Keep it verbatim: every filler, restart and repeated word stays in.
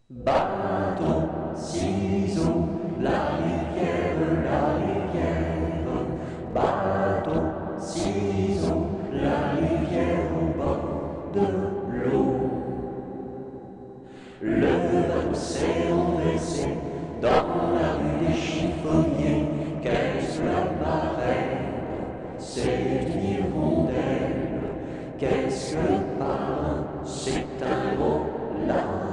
Bâton, ciseaux, la rivière, la rivière. Bâton, ciseaux, la rivière au bord de l'eau. Le bateau s'est renversé dans la rue des chiffonniers. Qu'est-ce la marraine? C'est une hirondelle. Qu'est-ce que le parrain? C'est un gros lard.